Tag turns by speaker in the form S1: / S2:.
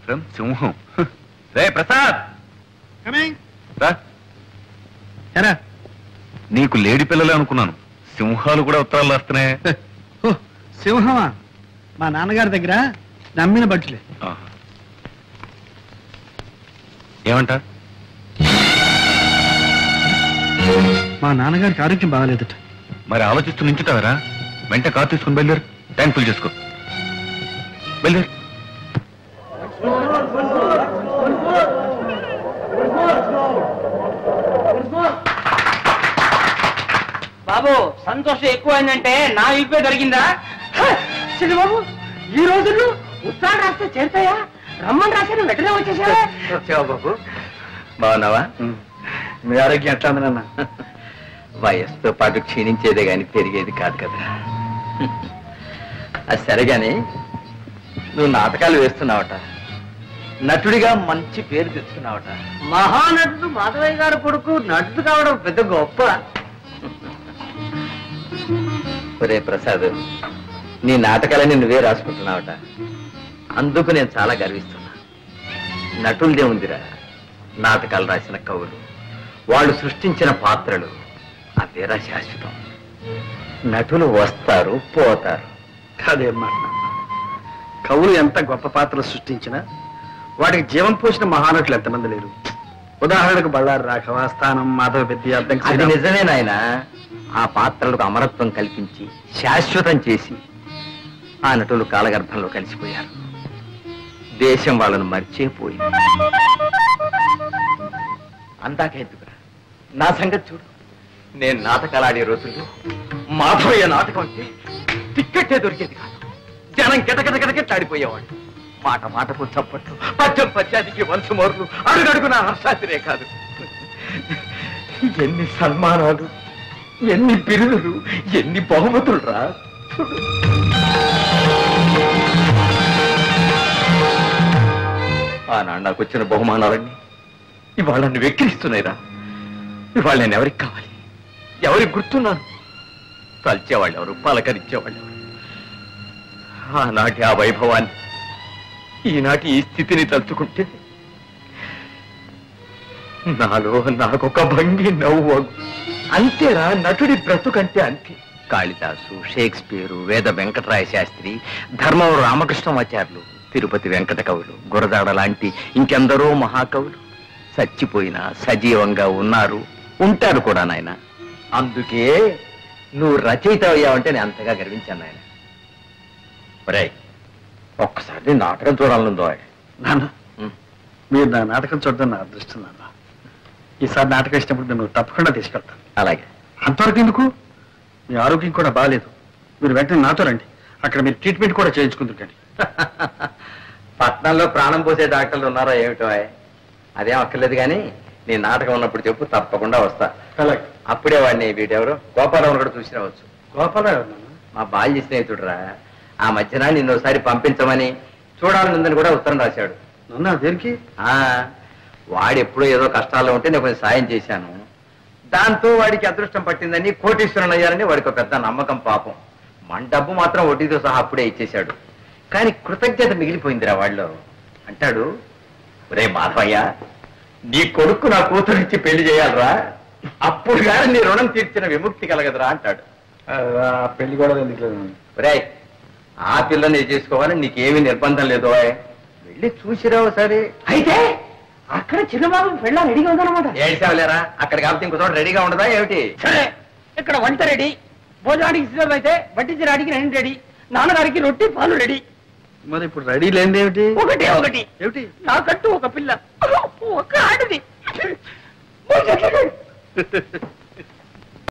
S1: From సింహం. రే ప్రసాద్, నీకు లేడి పిల్లలే అనుకున్నాను, సింహాలు కూడా ఉత్తరాలు రాస్తున్నాయి.
S2: సింహమా? మా నాన్నగారి దగ్గర నమ్మిన బట్టలే.
S1: ఏమంట?
S2: మా నాన్నగారికి ఆరోగ్యం బాగాలేదట.
S1: మరి ఆలోచిస్తూ నించుతావరా? వెంట కారు తీసుకుని బయలుదేరు, ట్యాంక్ ఫుల్ చేసుకో. బయలుదేరు.
S3: బాబు సంతోషం ఎక్కువైందంటే నా ఇప్పే దొరికిందా? బాబు ఈ రోజుల్లో ఉత్తరాలు రాస్తే చేరుతాయా? రమ్మని రాశాను, వెంటనే వచ్చేసావా?
S4: వచ్చావా బాబు? బాగున్నావా? మీ ఆరోగ్యం ఎట్లా ఉంది నాన్న? వయస్సుతో పాటు క్షీణించేదే గాని పెరిగేది కాదు కదా. అది సరేగాని నువ్వు నాటకాలు వేస్తున్నావట, నటుడిగా మంచి పేరు తెచ్చుకున్నావట.
S3: మహానటుడు మాధవయ్య గారు కొడుకు నటుడు కావడం పెద్ద గొప్ప.
S4: ఒరే ప్రసాద్, నీ నాటకాలని నువ్వే రాసుకుంటున్నావట, అందుకు నేను చాలా గర్విస్తున్నా. నటులదే ఉందిరా, నాటకాలు రాసిన కవులు, వాళ్ళు సృష్టించిన పాత్రలు అవేరా శాశ్వతం. నటులు వస్తారు పోతారు.
S2: కాదేం మాట. కవులు ఎంత గొప్ప పాత్రలు సృష్టించినా వాటికి జీవం పోసిన మహానటులు ఎంతమంది లేరు. ఉదాహరణకు బళ్ళారి రాఘవ, స్థానం, మాధవ పెద్ద.
S4: అది నిజమే నాయన. ఆ పాత్రలకు అమరత్వం కల్పించి శాశ్వతం చేసి ఆ నటులు కాలగర్భంలో కలిసిపోయారు. దేశం వాళ్ళను మర్చిపోయింది. అందాకెందుకురా, నా సంగతి చూడు. నేను నాటకాలు ఆడే రోజుల్లో మాధవయ్య నాటకం అంటే టిక్కెట్టే దొరికేది కాదు. జనం గిటగిటగిటగిట్లాడిపోయేవాడు. మాట మాటకు చప్పట్లు, పద్యం పద్యానికి వంశమోర్లు, అడుగడుగున హర్షాతిరే కాదు. ఎన్ని సన్మానాలు, ఎన్ని బిరుదులు, ఎన్ని బహుమతులు రా. ఆనాడు నాకు వచ్చిన బహుమానాలన్నీ ఇవాళ నన్ను వెక్కిరిస్తున్నాయిరా. ఇవాళ నేను ఎవరికి కావాలి, ఎవరికి గుర్తున్నాను? తల్చేవాళ్ళు ఎవరు, పలకరించేవాళ్ళు ఎవరు? ఆనాటి ఆ వైభవాన్ని, ఈనాటి ఈ స్థితిని తలుచుకుంటే నాలో నాకొక భంగి నవ్వు. అంతేరా నటుడి బ్రతుకంటే అంతే. కాళిదాసు, షేక్స్పియరు, వేద వెంకటరాయ శాస్త్రి, ధర్మవరం రామకృష్ణమాచార్యులు, తిరుపతి వెంకట కవులు, గురదాడ లాంటి ఇంకెందరో మహాకవులు చచ్చిపోయినా సజీవంగా ఉన్నారు, ఉంటారు కూడా నాయన. అందుకే నువ్వు రచయిత అయ్యావంటే నేను అంతగా గర్వించాను నాయన. ఒరేయ్, ఒక్కసారి నాటకం చూడాలనుందో.
S2: నాన్న, మీరు నా నాటకం చూడడం నా అదృష్టం నాన్న. ఈసారి నాటకం ఇచ్చినప్పుడు నువ్వు తప్పకుండా తీసుకెళ్తాను.
S4: అలాగే.
S2: అంతవరకు ఎందుకు? మీ ఆరోగ్యం కూడా బాగాలేదు. మీరు వెంటనే నాతో రండి, అక్కడ మీరు ట్రీట్మెంట్ కూడా చేయించుకుంటుంటండి.
S4: పట్నంలో ప్రాణం పోసే డాక్టర్లు ఉన్నారా ఏమిటో? అదేం అక్కర్లేదు కానీ నీ నాటకం ఉన్నప్పుడు చెప్పు, తప్పకుండా వస్తా.
S2: అలాగే.
S4: అప్పుడే వాడిని వీటెవరు గోపాలరావు కూడా చూసి రావచ్చు.
S2: గోపాలరావు
S4: మా బాల్య స్నేహితుడురా. ఆ మధ్యన నిన్నోసారి పంపించమని చూడాలనుందని కూడా ఉత్తరం రాశాడు.
S2: నన్ను దేనికి?
S4: వాడు ఎప్పుడో ఏదో కష్టాల్లో ఉంటే నేను కొంచెం సాయం చేశాను. దాంతో వాడికి అదృష్టం పట్టిందని, కోటీశ్వరుని అయ్యారని వాడికి ఒక పెద్ద నమ్మకం. పాపం మన డబ్బు మాత్రం వడ్డీతో సహా అప్పుడే ఇచ్చేశాడు. కానీ కృతజ్ఞత మిగిలిపోయిందిరా వాళ్ళు. అంటాడు, రే మాధవయ్య, నీ కొడుకు నా కూతురిచ్చి పెళ్లి చేయాలరా, అప్పుడు కానీ నీ రుణం తీర్చిన విముక్తి కలగదురా అంటాడు.
S2: పెళ్లి కూడా ఎందుకు?
S4: రే, ఆ పిల్లని చేసుకోవాలని నీకేమీ నిర్బంధం లేదు. వెళ్ళి చూసిరావు సరే.
S3: అయితే అక్కడ చిన్నబాబు పెళ్ళ రెడీగా ఉందన్నమాట.
S4: ఏడ్చావులేరా, అక్కడ కాబట్టి ఇంకో చోట రెడీగా ఉండదా ఏమిటి?
S3: సరే, ఇక్కడ వంట రెడీ, భోజనానికి సిద్ధం అయితే వడ్డించడానికి రెండు రెడీ, నాన్నగారికి రొట్టి పాలు రెడీ.
S2: మరి ఇప్పుడు రెడీ లేనిది ఏమిటి?
S3: ఒకటి
S2: ఏమిటి?
S3: నాకంటూ ఒక పిల్ల, ఒక ఆడది.